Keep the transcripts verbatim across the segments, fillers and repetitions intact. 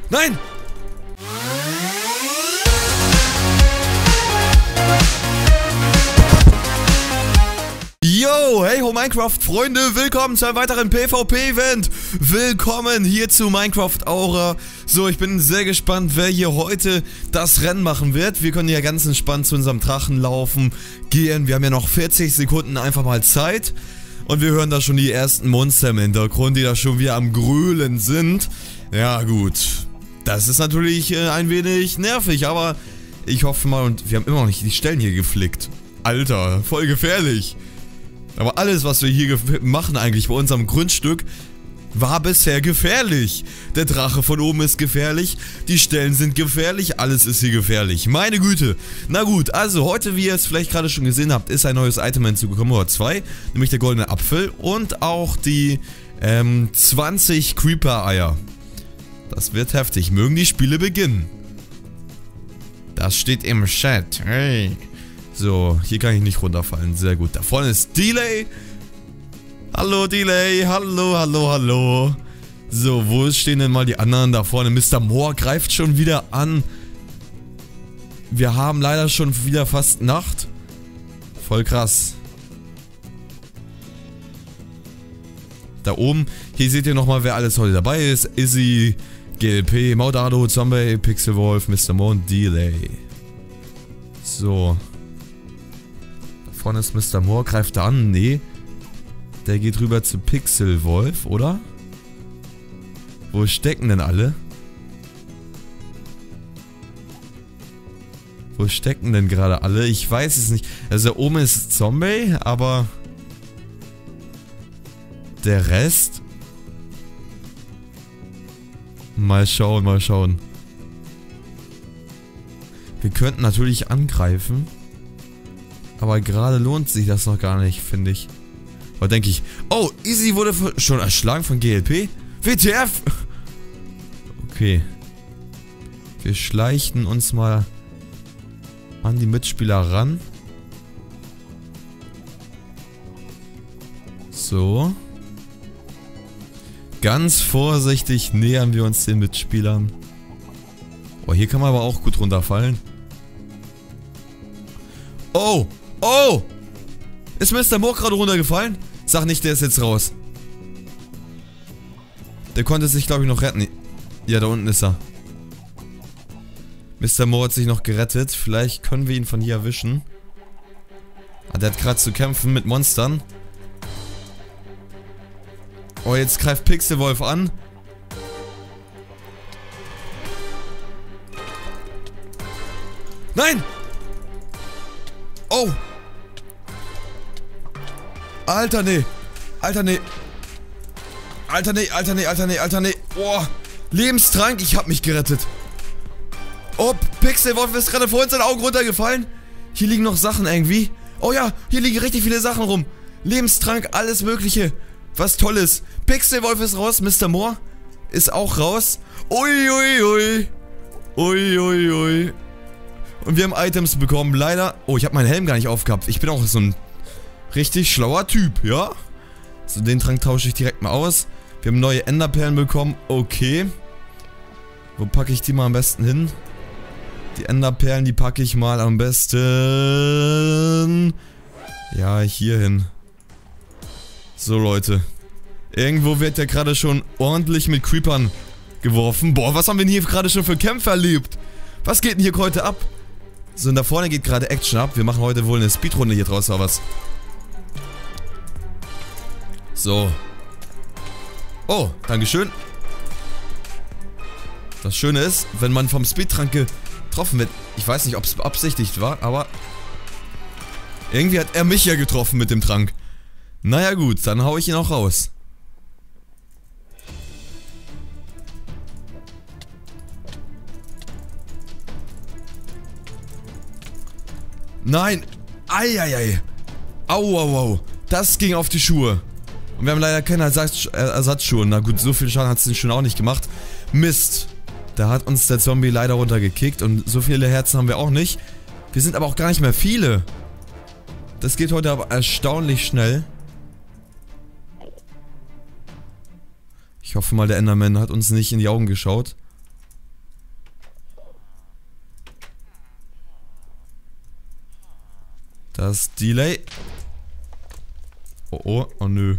Nein! Yo, hey ho Minecraft Freunde, willkommen zu einem weiteren PvP-Event. Willkommen hier zu Minecraft Aura. So, ich bin sehr gespannt, wer hier heute das Rennen machen wird. Wir können ja ganz entspannt zu unserem Drachen laufen, gehen. Wir haben ja noch vierzig Sekunden einfach mal Zeit. Und wir hören da schon die ersten Monster im Hintergrund, die da schon wieder am Grölen sind. Ja gut, das ist natürlich äh, ein wenig nervig, aber ich hoffe mal, und wir haben immer noch nicht die Stellen hier geflickt. Alter, voll gefährlich. Aber alles, was wir hier machen eigentlich bei unserem Grundstück, war bisher gefährlich. Der Drache von oben ist gefährlich, die Stellen sind gefährlich, alles ist hier gefährlich. Meine Güte. Na gut, also heute, wie ihr es vielleicht gerade schon gesehen habt, ist ein neues Item hinzugekommen, oder zwei, nämlich der goldene Apfel und auch die ähm, zwanzig Creeper-Eier. Das wird heftig. Mögen die Spiele beginnen. Das steht im Chat. Hey. So, hier kann ich nicht runterfallen. Sehr gut. Da vorne ist Delay. Hallo, Delay. Hallo, hallo, hallo. So, wo stehen denn mal die anderen? Da vorne. Mister Moore greift schon wieder an. Wir haben leider schon wieder fast Nacht. Voll krass. Da oben. Hier seht ihr nochmal, wer alles heute dabei ist. Izzy, G L P, Maudado, Zombie, Pixelwolf, Mister Moore und Delay. So. Vorne ist Mister Moore, greift da an, nee. Der geht rüber zu Pixelwolf, oder? Wo stecken denn alle? Wo stecken denn gerade alle? Ich weiß es nicht. Also da oben ist Zombie, aber der Rest? Mal schauen, mal schauen. Wir könnten natürlich angreifen. Aber gerade lohnt sich das noch gar nicht, finde ich. Aber denke ich, oh, Izzy wurde schon erschlagen von G L P? W T F! Okay. Wir schleichen uns mal an die Mitspieler ran. So. Ganz vorsichtig nähern wir uns den Mitspielern. Oh, hier kann man aber auch gut runterfallen. Oh! Oh! Ist Mister Moore gerade runtergefallen? Sag nicht, der ist jetzt raus. Der konnte sich, glaube ich, noch retten. Ja, da unten ist er. Mister Moore hat sich noch gerettet. Vielleicht können wir ihn von hier erwischen. Ah, der hat gerade zu kämpfen mit Monstern. Oh, jetzt greift Pixelwolf an. Nein! Oh! Alter, nee. Alter, nee. Alter, nee, Alter, nee, Alter, nee, Alter, nee. Boah. Lebenstrank, ich hab mich gerettet. Oh, Pixelwolf ist gerade vor uns in den Augen runtergefallen. Hier liegen noch Sachen irgendwie. Oh ja, hier liegen richtig viele Sachen rum. Lebenstrank, alles mögliche. Was Tolles. Pixelwolf ist raus, Mister Moore ist auch raus. Ui, ui, ui. Ui, ui, ui. Und wir haben Items bekommen, leider. Oh, ich habe meinen Helm gar nicht aufgehabt. Ich bin auch so ein richtig schlauer Typ, ja? So, den Trank tausche ich direkt mal aus. Wir haben neue Enderperlen bekommen. Okay. Wo packe ich die mal am besten hin? Die Enderperlen, die packe ich mal am besten... Ja, hier hin. So, Leute. Irgendwo wird ja gerade schon ordentlich mit Creepern geworfen. Boah, was haben wir denn hier gerade schon für Kämpfe erlebt? Was geht denn hier heute ab? So, und da vorne geht gerade Action ab. Wir machen heute wohl eine Speedrunde hier draus, oder was? So. Oh, dankeschön. Das Schöne ist, wenn man vom Speedtrank getroffen wird. Ich weiß nicht, ob es beabsichtigt war, aber irgendwie hat er mich ja getroffen mit dem Trank. Naja gut, dann hau ich ihn auch raus. Nein! Eieiei! Au, au, au! Das ging auf die Schuhe. Und wir haben leider keine Ersatz Ersatzschuhe. Na gut, so viel Schaden hat es den schon auch nicht gemacht. Mist! Da hat uns der Zombie leider runtergekickt. Und so viele Herzen haben wir auch nicht. Wir sind aber auch gar nicht mehr viele. Das geht heute aber erstaunlich schnell. Ich hoffe mal, der Enderman hat uns nicht in die Augen geschaut. Das Delay. Oh, oh, oh nö.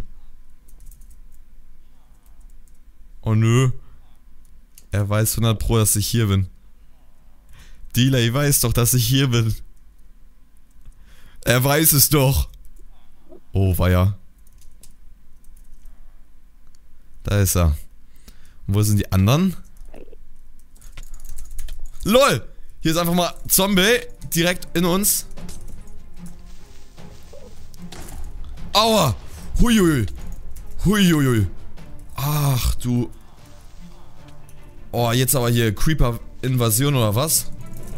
Oh nö. Er weiß hundert Pro, dass ich hier bin. Delay weiß doch, dass ich hier bin. Er weiß es doch. Oh, weia. Da ist er. Und wo sind die anderen? LOL! Hier ist einfach mal Zombie. Direkt in uns. Aua! Huiui. Huiui. Ach du. Oh, jetzt aber hier Creeper-Invasion oder was?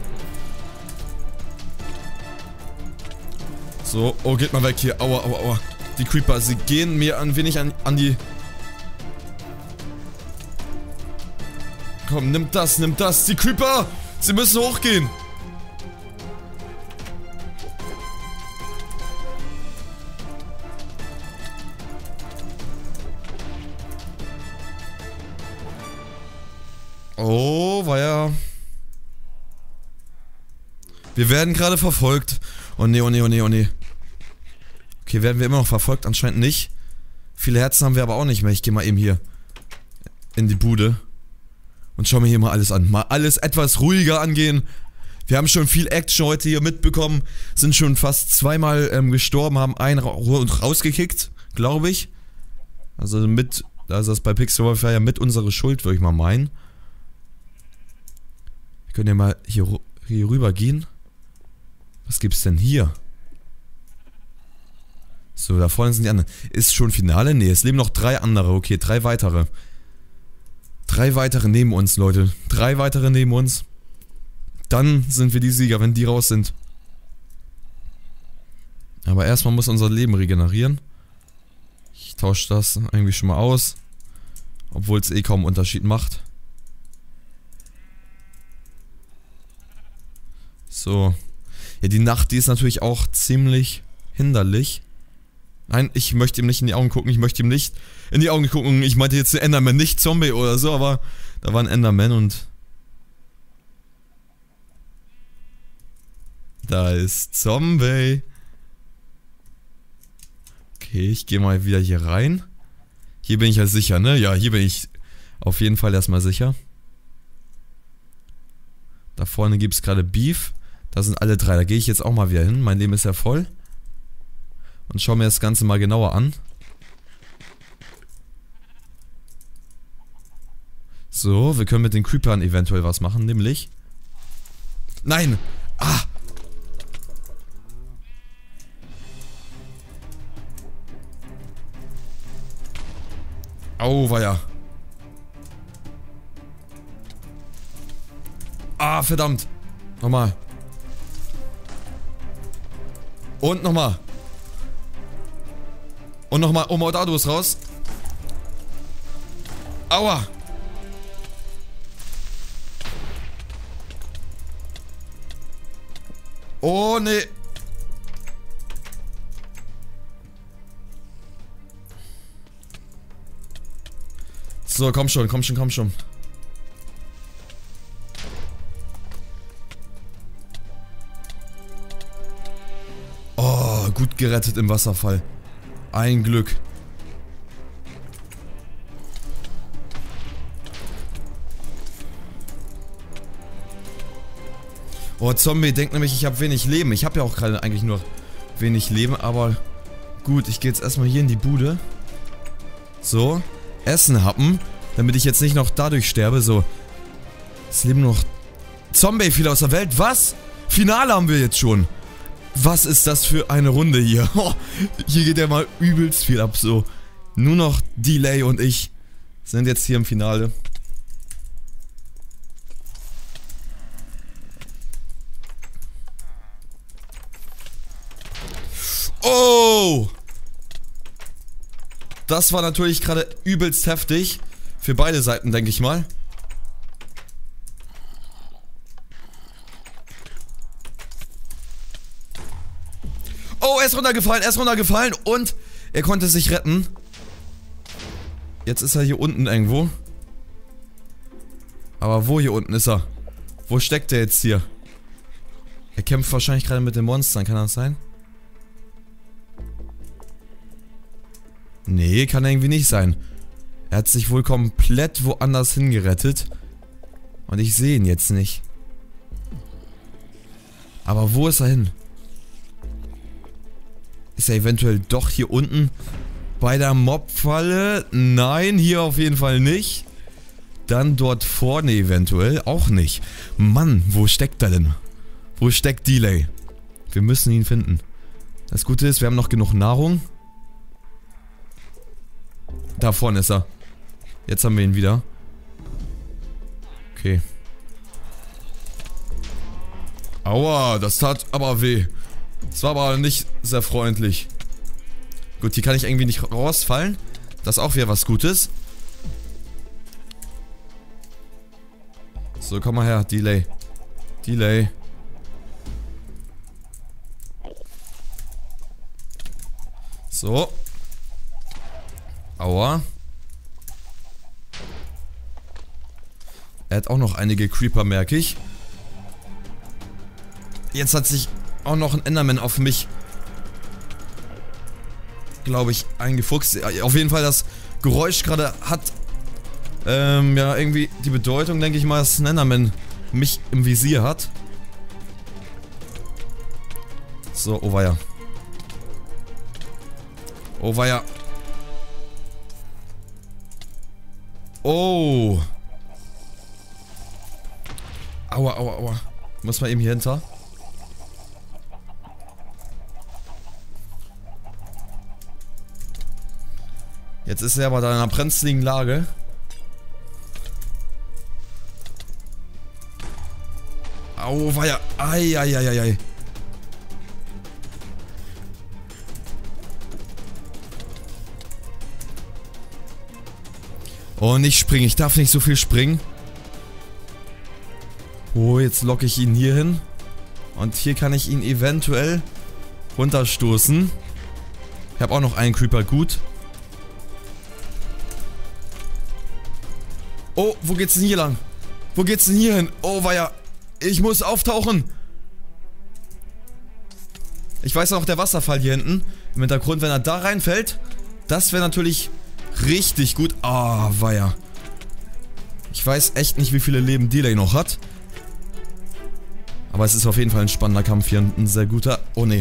So, oh, geht mal weg hier. Aua, aua, aua. Die Creeper, sie gehen mir ein wenig an, an die... Komm, nimm das, nimm das. Die Creeper, sie müssen hochgehen. Oh, weia. Wir werden gerade verfolgt. Oh ne, oh ne, oh ne, oh ne. Okay, werden wir immer noch verfolgt? Anscheinend nicht. Viele Herzen haben wir aber auch nicht mehr. Ich gehe mal eben hier in die Bude und schau mir hier mal alles an. Mal alles etwas ruhiger angehen. Wir haben schon viel Action heute hier mitbekommen. Sind schon fast zweimal ähm, gestorben, haben einen ra rausgekickt, glaube ich. Also mit, also das bei Pixel Warfare ja mit unserer Schuld, würde ich mal meinen. Wir können ja mal hier, hier rüber gehen. Was gibt's denn hier? So, da vorne sind die anderen. Ist schon Finale? Ne, es leben noch drei andere. Okay, drei weitere. Drei weitere neben uns, Leute. Drei weitere neben uns. Dann sind wir die Sieger, wenn die raus sind. Aber erstmal muss unser Leben regenerieren. Ich tausche das eigentlich schon mal aus. Obwohl es eh kaum Unterschied macht. So. Ja, die Nacht, die ist natürlich auch ziemlich hinderlich. Nein, ich möchte ihm nicht in die Augen gucken, ich möchte ihm nicht in die Augen gucken. Ich meinte jetzt Enderman, nicht Zombie oder so, aber da war ein Enderman und... Da ist Zombie. Okay, ich gehe mal wieder hier rein. Hier bin ich ja sicher, ne? Ja, hier bin ich auf jeden Fall erstmal sicher. Da vorne gibt es gerade Beef. Da sind alle drei. Da gehe ich jetzt auch mal wieder hin. Mein Leben ist ja voll. Und schau mir das Ganze mal genauer an. So, wir können mit den Creepern eventuell was machen, nämlich... Nein! Ah! Au, weia. Ah, verdammt. Nochmal. Und nochmal. Und nochmal. Oh, Mordado ist raus. Aua. Oh, nee. So, komm schon, komm schon, komm schon. Oh, gut gerettet im Wasserfall. Ein Glück. Oh, Zombie denkt nämlich, ich habe wenig Leben. Ich habe ja auch gerade eigentlich nur wenig Leben, aber gut, ich gehe jetzt erstmal hier in die Bude. So, Essen happen, damit ich jetzt nicht noch dadurch sterbe. So, es leben noch Zombie viele aus der Welt. Was? Finale haben wir jetzt schon. Was ist das für eine Runde hier? Oh, hier geht ja mal übelst viel ab. So, nur noch Delay und ich sind jetzt hier im Finale. Oh! Das war natürlich gerade übelst heftig. Für beide Seiten, denke ich mal. Oh, er ist runtergefallen, er ist runtergefallen und er konnte sich retten. Jetzt ist er hier unten irgendwo. Aber wo hier unten ist er? Wo steckt er jetzt hier? Er kämpft wahrscheinlich gerade mit den Monstern, kann das sein? Nee, kann irgendwie nicht sein. Er hat sich wohl komplett woanders hingerettet. Und ich sehe ihn jetzt nicht. Aber wo ist er hin? Ist er eventuell doch hier unten bei der Mobfalle? Nein, hier auf jeden Fall nicht. Dann dort vorne eventuell auch nicht. Mann, wo steckt er denn? Wo steckt Delay? Wir müssen ihn finden. Das Gute ist, wir haben noch genug Nahrung. Da vorne ist er. Jetzt haben wir ihn wieder. Okay. Aua, das tat aber weh. Das war aber nicht sehr freundlich. Gut, hier kann ich irgendwie nicht rausfallen. Das ist auch wieder was Gutes. So, komm mal her, Delay. Delay. So. Aua. Er hat auch noch einige Creeper, merke ich. Jetzt hat sich auch noch ein Enderman auf mich, glaube ich, eingefuchst. Auf jeden Fall, das Geräusch gerade hat ähm, ja irgendwie die Bedeutung, denke ich mal, dass ein Enderman mich im Visier hat. So, oh weia. Oh weia. Oh. Aua, aua, aua. Muss man eben hier hinter. Jetzt ist er aber da in einer brenzligen Lage. Au, weia. Ei, ei, ei, ei. Oh, nicht springen. Ich darf nicht so viel springen. Oh, jetzt locke ich ihn hier hin. Und hier kann ich ihn eventuell runterstoßen. Ich habe auch noch einen Creeper, gut. Oh, wo geht's denn hier lang? Wo geht's denn hier hin? Oh, weia. Ich muss auftauchen. Ich weiß noch, der Wasserfall hier hinten im Hintergrund, wenn er da reinfällt, das wäre natürlich richtig gut. Ah, oh, weia. Ich weiß echt nicht, wie viele Leben Delay noch hat. Aber es ist auf jeden Fall ein spannender Kampf hier. Ein sehr guter. Oh, nee.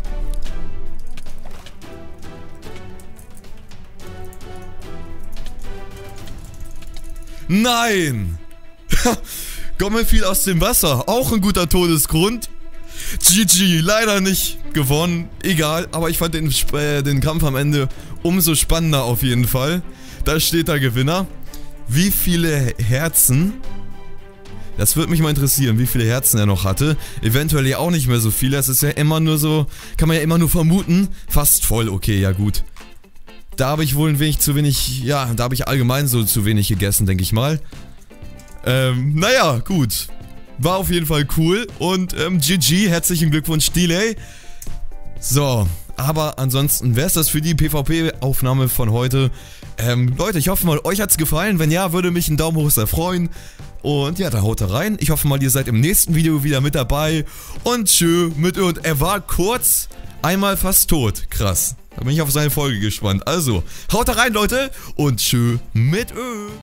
Nein! Gommel fiel aus dem Wasser. Auch ein guter Todesgrund. G G, leider nicht gewonnen. Egal, aber ich fand den, äh, den Kampf am Ende umso spannender auf jeden Fall. Da steht der Gewinner. Wie viele Herzen? Das würde mich mal interessieren, wie viele Herzen er noch hatte. Eventuell ja auch nicht mehr so viele. Es ist ja immer nur so, kann man ja immer nur vermuten. Fast voll, okay, ja gut. Da habe ich wohl ein wenig zu wenig, ja, da habe ich allgemein so zu wenig gegessen, denke ich mal. Ähm, naja, gut. War auf jeden Fall cool und ähm, G G, herzlichen Glückwunsch, Delay. So, aber ansonsten wäre es das für die PvP-Aufnahme von heute. Ähm, Leute, ich hoffe mal, euch hat es gefallen. Wenn ja, würde mich ein Daumen hoch sehr freuen. Und ja, da haut er rein. Ich hoffe mal, ihr seid im nächsten Video wieder mit dabei. Und tschö mit Ö. Und er war kurz einmal fast tot. Krass. Da bin ich auf seine Folge gespannt. Also, haut da rein, Leute. Und tschö mit Ö.